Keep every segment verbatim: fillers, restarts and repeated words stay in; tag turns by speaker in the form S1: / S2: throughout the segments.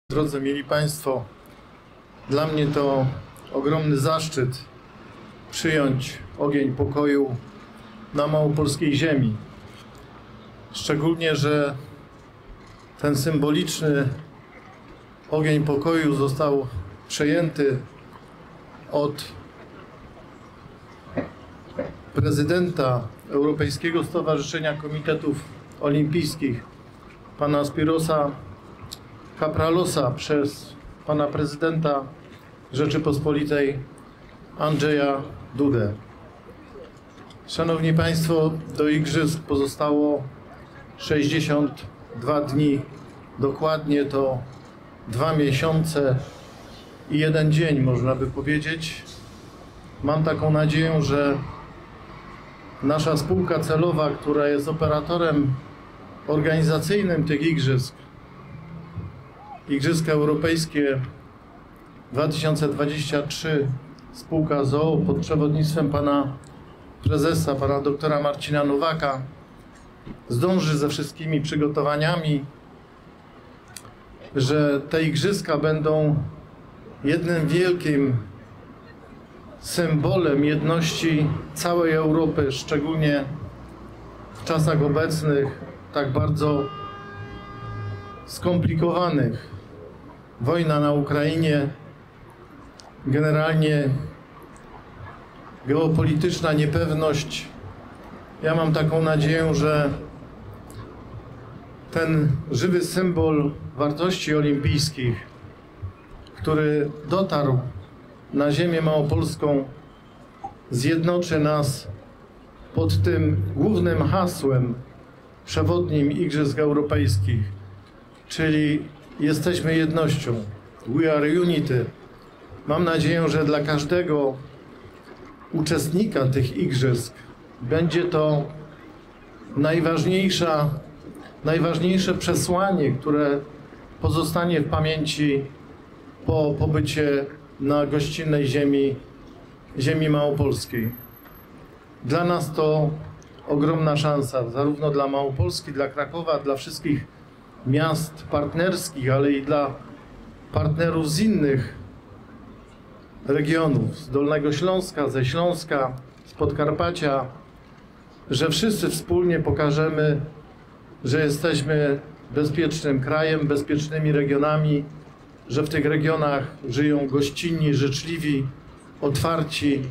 S1: Drodzy mieli Państwo, dla mnie to ogromny zaszczyt przyjąć ogień pokoju na małopolskiej ziemi. Szczególnie, że ten symboliczny ogień pokoju został przejęty od prezydenta Europejskiego Stowarzyszenia Komitetów Olimpijskich, pana Spirosa Kapralosa, przez pana prezydenta Rzeczypospolitej Andrzeja Dudę. Szanowni Państwo, do igrzysk pozostało sześćdziesiąt dwa dni. Dokładnie to dwa miesiące i jeden dzień, można by powiedzieć. Mam taką nadzieję, że nasza spółka celowa, która jest operatorem organizacyjnym tych igrzysk, Igrzyska Europejskie dwa tysiące dwadzieścia trzy, spółka z o o pod przewodnictwem pana prezesa, pana doktora Marcina Nowaka, zdąży ze wszystkimi przygotowaniami, że te igrzyska będą jednym wielkim symbolem jedności całej Europy, szczególnie w czasach obecnych, tak bardzo skomplikowanych. Wojna na Ukrainie, generalnie geopolityczna niepewność. Ja mam taką nadzieję, że ten żywy symbol wartości olimpijskich, który dotarł na ziemię małopolską, zjednoczy nas pod tym głównym hasłem przewodnim Igrzysk Europejskich, czyli jesteśmy jednością. We are unity. Mam nadzieję, że dla każdego uczestnika tych igrzysk będzie to najważniejsza, najważniejsze przesłanie, które pozostanie w pamięci po pobycie na gościnnej ziemi, ziemi małopolskiej. Dla nas to ogromna szansa, zarówno dla Małopolski, dla Krakowa, dla wszystkich miast partnerskich, ale i dla partnerów z innych regionów, z Dolnego Śląska, ze Śląska, z Podkarpacia, że wszyscy wspólnie pokażemy, że jesteśmy bezpiecznym krajem, bezpiecznymi regionami, że w tych regionach żyją gościnni, życzliwi, otwarci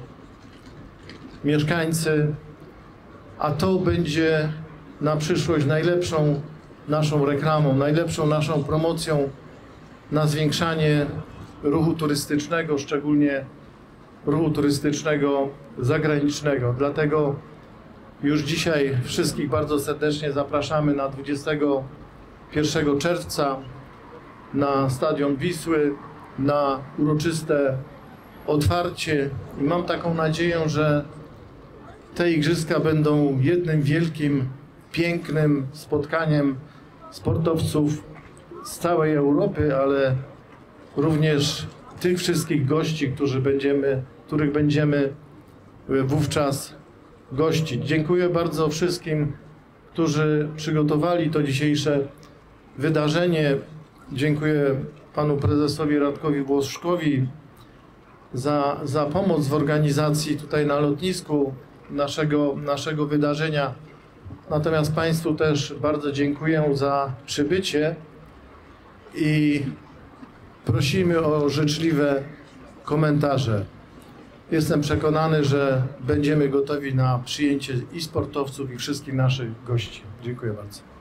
S1: mieszkańcy, a to będzie na przyszłość najlepszą naszą reklamą, najlepszą naszą promocją na zwiększanie ruchu turystycznego, szczególnie ruchu turystycznego zagranicznego. Dlatego już dzisiaj wszystkich bardzo serdecznie zapraszamy na dwudziestego pierwszego czerwca na Stadion Wisły, na uroczyste otwarcie. I mam taką nadzieję, że te igrzyska będą jednym wielkim, pięknym spotkaniem sportowców z całej Europy, ale również tych wszystkich gości, którzy będziemy, których będziemy wówczas gościć. Dziękuję bardzo wszystkim, którzy przygotowali to dzisiejsze wydarzenie. Dziękuję panu prezesowi Radkowi Błoszkowi za, za pomoc w organizacji tutaj na lotnisku naszego, naszego wydarzenia. Natomiast Państwu też bardzo dziękuję za przybycie i prosimy o życzliwe komentarze. Jestem przekonany, że będziemy gotowi na przyjęcie i sportowców, i wszystkich naszych gości. Dziękuję bardzo.